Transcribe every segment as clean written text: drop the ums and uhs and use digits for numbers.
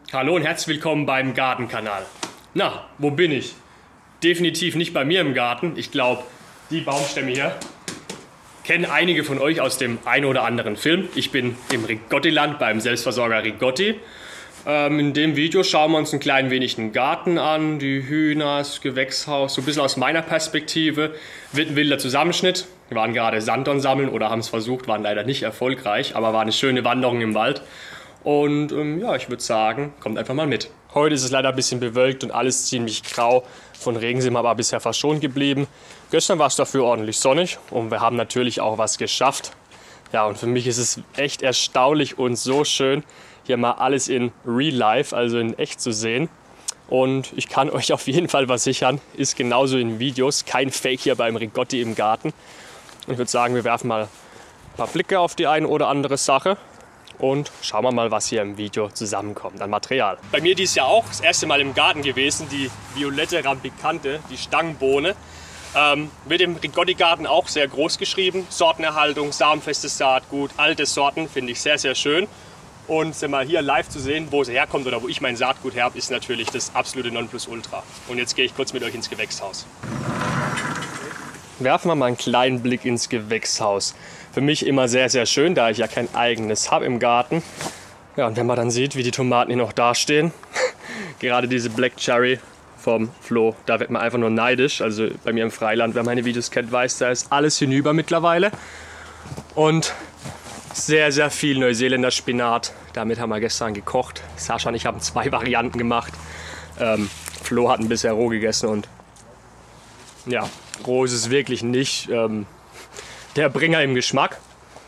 Hallo und herzlich willkommen beim Gartenkanal. Na, wo bin ich? Definitiv nicht bei mir im Garten. Ich glaube, die Baumstämme hier kennen einige von euch aus dem einen oder anderen Film. Ich bin im Rigotti-Land beim Selbstversorger Rigotti. In dem Video schauen wir uns ein klein wenig den Garten an, die Hühner, das Gewächshaus, so ein bisschen aus meiner Perspektive. Wird ein wilder Zusammenschnitt. Wir waren gerade Sanddorn sammeln oder haben es versucht, waren leider nicht erfolgreich, aber war eine schöne Wanderung im Wald. Und ja, ich würde sagen, kommt einfach mal mit. Heute ist es leider ein bisschen bewölkt und alles ziemlich grau. Von Regen sind wir aber bisher verschont geblieben. Gestern war es dafür ordentlich sonnig und wir haben natürlich auch was geschafft. Ja, und für mich ist es echt erstaunlich und so schön, hier mal alles in Real Life, also in echt zu sehen. Und ich kann euch auf jeden Fall versichern, ist genauso in Videos, kein Fake hier beim Rigotti im Garten. Und ich würde sagen, wir werfen mal ein paar Blicke auf die eine oder andere Sache. Und schauen wir mal, was hier im Video zusammenkommt an Material. Bei mir dieses Jahr auch das erste Mal im Garten gewesen, die violette Rampikante, die Stangenbohne. Wird im Rigotti-Garten auch sehr groß geschrieben. Sortenerhaltung, samenfestes Saatgut, alte Sorten, finde ich sehr, sehr schön. Und sind mal hier live zu sehen, wo sie herkommt oder wo ich mein Saatgut her habe, ist natürlich das absolute Nonplusultra. Und jetzt gehe ich kurz mit euch ins Gewächshaus. Werfen wir mal einen kleinen Blick ins Gewächshaus. Für mich immer sehr, sehr schön, da ich ja kein eigenes habe im Garten. Ja, und wenn man dann sieht, wie die Tomaten hier noch dastehen, gerade diese Black Cherry vom Flo, da wird man einfach nur neidisch. Also bei mir im Freiland, wer meine Videos kennt, weiß, da ist alles hinüber mittlerweile. Und sehr, sehr viel Neuseeländer Spinat. Damit haben wir gestern gekocht. Sascha und ich haben 2 Varianten gemacht. Flo hat ein bisher roh gegessen und ja, roh ist es wirklich nicht. Der Bringer im Geschmack.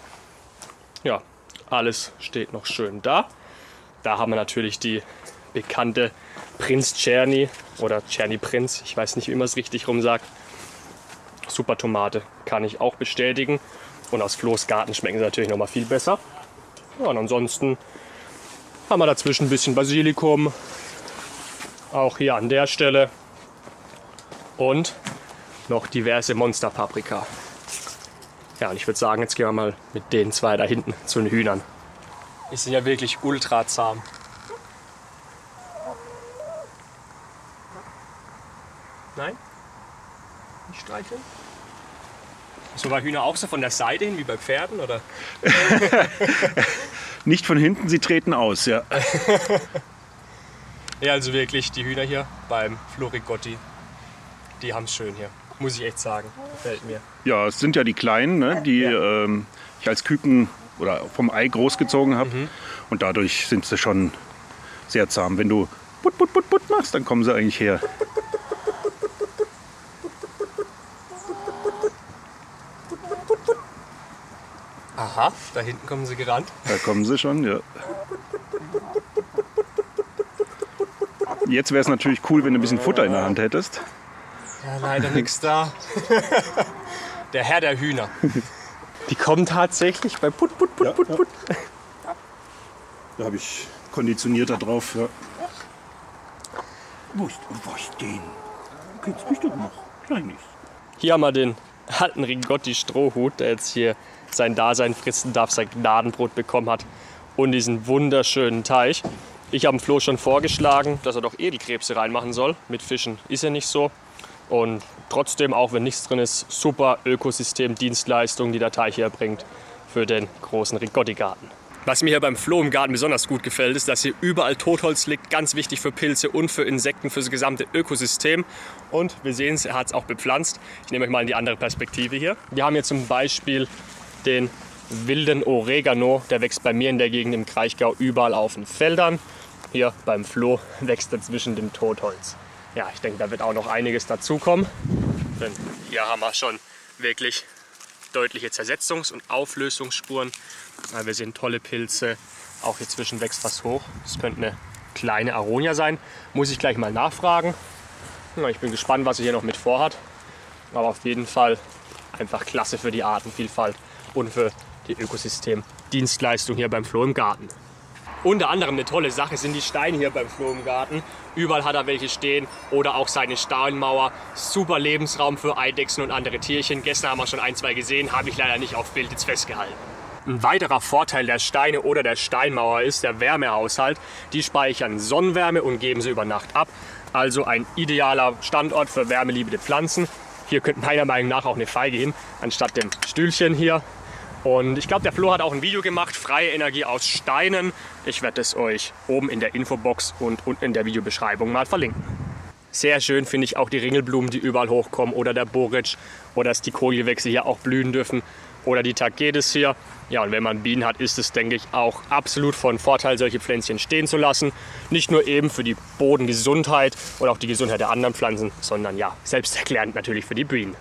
Ja, alles steht noch schön da. Da haben wir natürlich die bekannte Prinz Czerny oder Czerny Prinz. Ich weiß nicht, wie man es richtig rum sagt. Super Tomate, kann ich auch bestätigen. Und aus Flo's Garten schmecken sie natürlich noch mal viel besser. Ja, und ansonsten haben wir dazwischen ein bisschen Basilikum. Auch hier an der Stelle. Und noch diverse Monsterpaprika. Ja, und ich würde sagen, jetzt gehen wir mal mit den 2 da hinten zu den Hühnern. Die sind ja wirklich ultra zahm. Nein? Nicht streicheln? So bei Hühner auch so von der Seite hin wie bei Pferden, oder? Nicht von hinten, sie treten aus, ja. Ja, also wirklich, die Hühner hier beim Flo Rigotti, die haben es schön hier. Muss ich echt sagen, gefällt mir. Ja, es sind ja die Kleinen, ne, die ich als Küken oder vom Ei großgezogen habe. Und dadurch sind sie schon sehr zahm. Wenn du put, put, put, put machst, dann kommen sie eigentlich her. Aha, da hinten kommen sie gerannt. Da kommen sie schon, ja. Jetzt wäre es natürlich cool, wenn du ein bisschen Futter in der Hand hättest. Ja, leider nichts da. Der Herr der Hühner. Die kommen tatsächlich bei Put, Put, Put, Ja, Put, ja. Put. Da habe ich konditioniert da drauf. Ja. Wo ist den? Du kennst mich doch noch. Kleines. Hier haben wir den alten Rigotti-Strohhut, der jetzt hier sein Dasein fristen darf, sein Gnadenbrot bekommen hat und diesen wunderschönen Teich. Ich habe dem Flo schon vorgeschlagen, dass er doch Edelkrebse reinmachen soll. Mit Fischen ist er nicht so. Und trotzdem, auch wenn nichts drin ist, super Ökosystem-Dienstleistung, die der Teich hier erbringt für den großen Rigotti-Garten. Was mir hier beim Flo im Garten besonders gut gefällt, ist, dass hier überall Totholz liegt. Ganz wichtig für Pilze und für Insekten, für das gesamte Ökosystem. Und wir sehen es, er hat es auch bepflanzt. Ich nehme euch mal in die andere Perspektive hier. Wir haben hier zum Beispiel den wilden Oregano. Der wächst bei mir in der Gegend im Kraichgau überall auf den Feldern. Hier beim Flo wächst er zwischen dem Totholz. Ja, ich denke, da wird auch noch einiges dazukommen. Denn hier haben wir schon wirklich deutliche Zersetzungs- und Auflösungsspuren. Wir sehen tolle Pilze. Auch hier zwischen wächst was hoch. Das könnte eine kleine Aronia sein. Muss ich gleich mal nachfragen. Ja, ich bin gespannt, was er hier noch mit vorhat. Aber auf jeden Fall einfach klasse für die Artenvielfalt und für die Ökosystemdienstleistung hier beim Flo im Garten. Unter anderem eine tolle Sache sind die Steine hier beim Flo im Garten. Überall hat er welche stehen oder auch seine Stahlmauer. Super Lebensraum für Eidechsen und andere Tierchen. Gestern haben wir schon 1, 2 gesehen, habe ich leider nicht auf Bild jetzt festgehalten. Ein weiterer Vorteil der Steine oder der Steinmauer ist der Wärmehaushalt. Die speichern Sonnenwärme und geben sie über Nacht ab. Also ein idealer Standort für wärmeliebende Pflanzen. Hier könnte meiner Meinung nach auch eine Feige hin, anstatt dem Stühlchen hier. Und ich glaube, der Flo hat auch ein Video gemacht, freie Energie aus Steinen. Ich werde es euch oben in der Infobox und unten in der Videobeschreibung mal verlinken. Sehr schön finde ich auch die Ringelblumen, die überall hochkommen, oder der Borretsch, oder dass die Kohlgewächse hier auch blühen dürfen, oder die Tagetes hier. Ja, und wenn man Bienen hat, ist es, denke ich, auch absolut von Vorteil, solche Pflänzchen stehen zu lassen. Nicht nur eben für die Bodengesundheit oder auch die Gesundheit der anderen Pflanzen, sondern ja, selbsterklärend natürlich für die Bienen.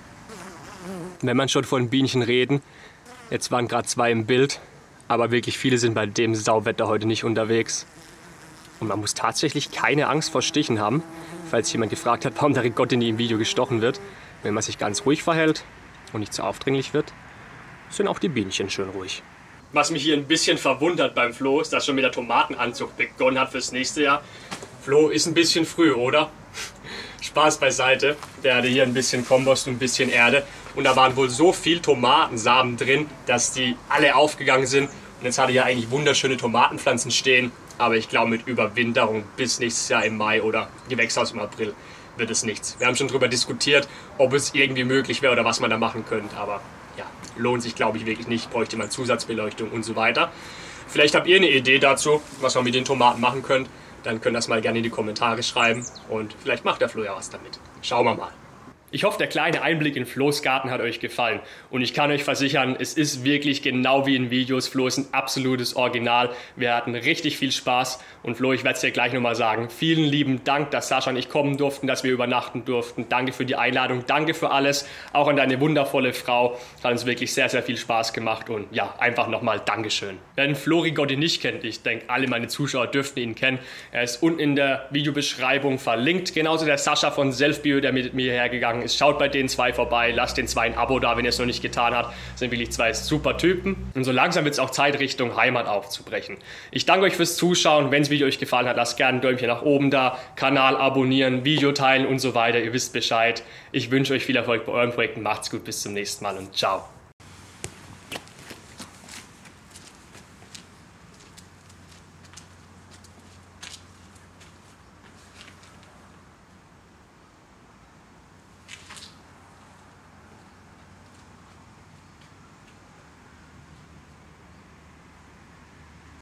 Wenn man schon von Bienchen reden, jetzt waren gerade 2 im Bild, aber wirklich viele sind bei dem Sauwetter heute nicht unterwegs. Und man muss tatsächlich keine Angst vor Stichen haben, falls jemand gefragt hat, warum der Rigotti nie im Video gestochen wird. Wenn man sich ganz ruhig verhält und nicht zu aufdringlich wird, sind auch die Bienchen schön ruhig. Was mich hier ein bisschen verwundert beim Flo ist, dass schon mit der Tomatenanzucht begonnen hat fürs nächste Jahr. Flo, ist ein bisschen früh, oder? Spaß beiseite. Der hatte hier ein bisschen Kompost und ein bisschen Erde. Und da waren wohl so viel Tomatensamen drin, dass die alle aufgegangen sind. Und jetzt hatte er ja eigentlich wunderschöne Tomatenpflanzen stehen. Aber ich glaube, mit Überwinterung bis nächstes Jahr im Mai oder Gewächshaus im April wird es nichts. Wir haben schon darüber diskutiert, ob es irgendwie möglich wäre oder was man da machen könnte. Aber ja, lohnt sich, glaube ich, wirklich nicht. Bräuchte man Zusatzbeleuchtung und so weiter. Vielleicht habt ihr eine Idee dazu, was man mit den Tomaten machen könnt. Dann könnt ihr das mal gerne in die Kommentare schreiben. Und vielleicht macht der Flo ja was damit. Schauen wir mal. Ich hoffe, der kleine Einblick in Flo's Garten hat euch gefallen. Und ich kann euch versichern, es ist wirklich genau wie in Videos. Flo ist ein absolutes Original. Wir hatten richtig viel Spaß. Und Flo, ich werde es dir gleich nochmal sagen. Vielen lieben Dank, dass Sascha und ich kommen durften, dass wir übernachten durften. Danke für die Einladung, danke für alles. Auch an deine wundervolle Frau. Hat uns wirklich sehr, sehr viel Spaß gemacht. Und ja, einfach nochmal Dankeschön. Wer den Flo Rigotti nicht kennt, ich denke, alle meine Zuschauer dürften ihn kennen. Er ist unten in der Videobeschreibung verlinkt. Genauso der Sascha von Selfbio, der mit mir hergegangen ist. Schaut bei den 2 vorbei, lasst den 2 ein Abo da, wenn ihr es noch nicht getan habt. Das sind wirklich 2 super Typen. Und so langsam wird es auch Zeit, Richtung Heimat aufzubrechen. Ich danke euch fürs Zuschauen. Wenn das Video euch gefallen hat, lasst gerne ein Däumchen nach oben da, Kanal abonnieren, Video teilen und so weiter. Ihr wisst Bescheid. Ich wünsche euch viel Erfolg bei euren Projekten. Macht's gut, bis zum nächsten Mal und ciao.